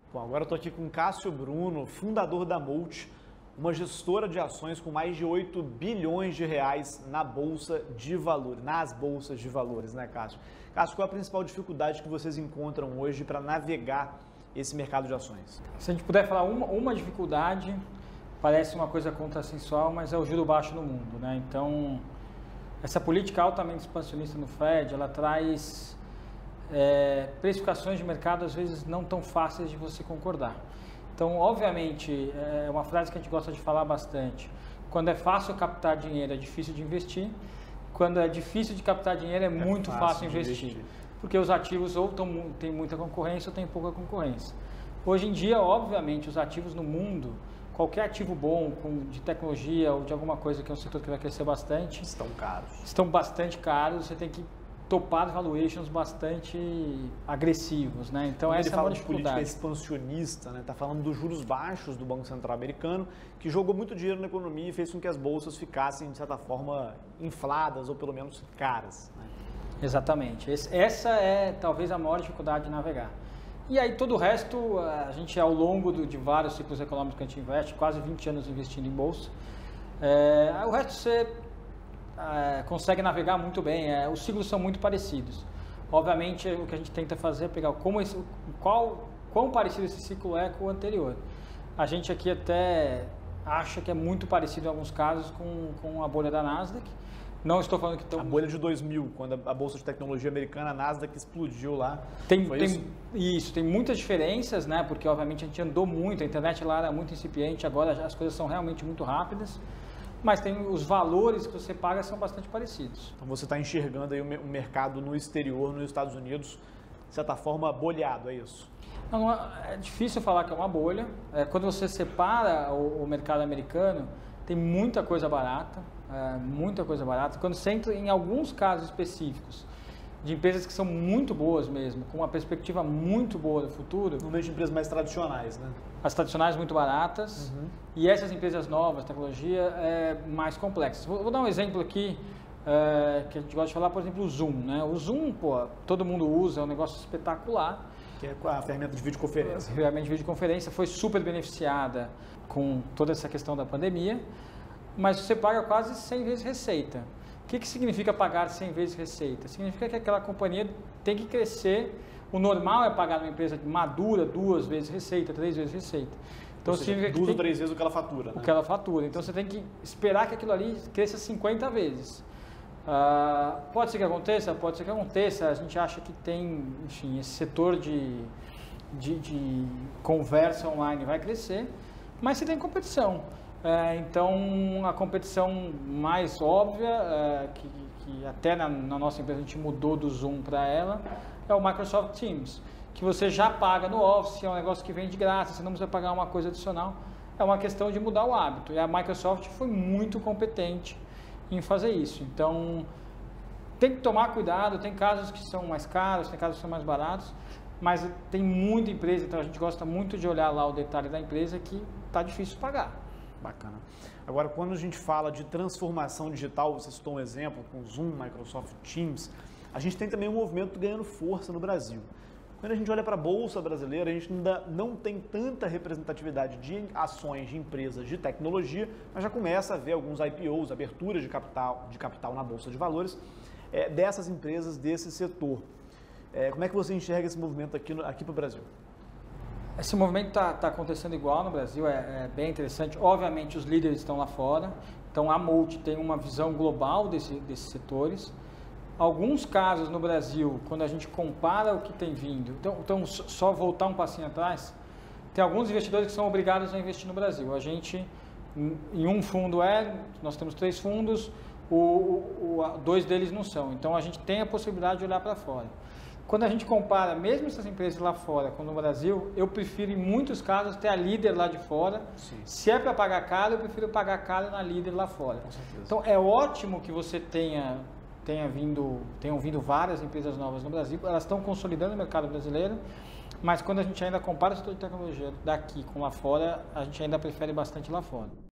Bom, agora eu estou aqui com o Cássio Bruno, fundador da Molt, uma gestora de ações com mais de 8 bilhões de reais na Bolsa de Valores, nas bolsas de valores, né, Cássio? Cássio, qual é a principal dificuldade que vocês encontram hoje para navegar esse mercado de ações? Se a gente puder falar uma dificuldade, parece uma coisa contrassensual, mas é o juro baixo no mundo, né? Então, essa política altamente expansionista no Fed, ela traz precificações de mercado às vezes não tão fáceis de você concordar. Então, obviamente, é uma frase que a gente gosta de falar bastante. Quando é fácil captar dinheiro, é difícil de investir. Quando é difícil de captar dinheiro, é muito fácil investir. Porque os ativos ou têm muita concorrência ou têm pouca concorrência. Hoje em dia, obviamente, os ativos no mundo, qualquer ativo bom, de tecnologia ou de alguma coisa que é um setor que vai crescer bastante, estão caros. Estão bastante caros, você tem que topar valuations bastante agressivos, né? Então essa é uma dificuldade. Política expansionista, né? Tá falando dos juros baixos do Banco Central americano, que jogou muito dinheiro na economia e fez com que as bolsas ficassem, de certa forma, infladas ou pelo menos caras, né? Exatamente. Essa é talvez a maior dificuldade de navegar. E aí todo o resto, a gente ao longo de vários ciclos econômicos que a gente investe, quase 20 anos investindo em bolsa, o resto você consegue navegar muito bem, os ciclos são muito parecidos. Obviamente, o que a gente tenta fazer é pegar quão parecido esse ciclo é com o anterior. A gente aqui até acha que é muito parecido em alguns casos com a bolha da Nasdaq. Não estou falando que estão... A bolha de 2000, quando a bolsa de tecnologia americana, a Nasdaq, explodiu lá. Tem muitas diferenças, né? Porque obviamente a gente andou muito, a internet lá era muito incipiente, agora as coisas são realmente muito rápidas. Mas os valores que você paga são bastante parecidos. Então você está enxergando aí o mercado no exterior, nos Estados Unidos, de certa forma, bolhado, é isso? Não, é difícil falar que é uma bolha. Quando você separa o mercado americano, tem muita coisa barata, muita coisa barata. Quando você entra em alguns casos específicos, de empresas que são muito boas mesmo, com uma perspectiva muito boa do futuro. Normalmente de empresas mais tradicionais, né? As tradicionais muito baratas, e essas empresas novas, tecnologia, mais complexas. Vou dar um exemplo aqui, que a gente gosta de falar, por exemplo, o Zoom, né? O Zoom, todo mundo usa, é um negócio espetacular. Que é a ferramenta de videoconferência. A ferramenta de videoconferência foi super beneficiada com toda essa questão da pandemia, mas você paga quase 100 vezes receita. O que significa pagar 100 vezes receita? Significa que aquela companhia tem que crescer. O normal é pagar numa empresa madura 2 vezes receita, 3 vezes receita. Então, significa 2 ou 3 vezes o que ela fatura. Né? O que ela fatura. Então, você tem que esperar que aquilo ali cresça 50 vezes. Pode ser que aconteça? Pode ser que aconteça. A gente acha que tem, enfim, esse setor de conversa online vai crescer, mas você tem competição. Então, a competição mais óbvia, que até na nossa empresa a gente mudou do Zoom para ela, é o Microsoft Teams, que você já paga no Office, é um negócio que vem de graça, você não precisa pagar uma coisa adicional, é uma questão de mudar o hábito. E a Microsoft foi muito competente em fazer isso. Então, tem que tomar cuidado, tem casos que são mais caros, tem casos que são mais baratos, mas tem muita empresa, então a gente gosta muito de olhar lá o detalhe da empresa que está difícil de pagar. Bacana. Agora, quando a gente fala de transformação digital, você citou um exemplo com Zoom, Microsoft Teams, a gente tem também um movimento ganhando força no Brasil. Quando a gente olha para a Bolsa brasileira, a gente ainda não tem tanta representatividade de ações de empresas de tecnologia, mas já começa a ver alguns IPOs, aberturas de capital na Bolsa de Valores, dessas empresas, desse setor. Como é que você enxerga esse movimento aqui para o Brasil? Esse movimento está acontecendo igual no Brasil, é bem interessante. Obviamente, os líderes estão lá fora, então a Molt tem uma visão global desses setores. Alguns casos no Brasil, quando a gente compara o que tem vindo, então só voltar um passinho atrás, tem alguns investidores que são obrigados a investir no Brasil. A gente, em um fundo nós temos 3 fundos, 2 deles não são, então a gente tem a possibilidade de olhar para fora. Quando a gente compara, mesmo essas empresas lá fora com no Brasil, eu prefiro, em muitos casos, ter a líder lá de fora. Sim. Se é para pagar caro, eu prefiro pagar caro na líder lá fora. Com certeza. Então, é ótimo que você tenham vindo várias empresas novas no Brasil. Elas estão consolidando o mercado brasileiro, mas quando a gente ainda compara o setor de tecnologia daqui com lá fora, a gente ainda prefere bastante lá fora.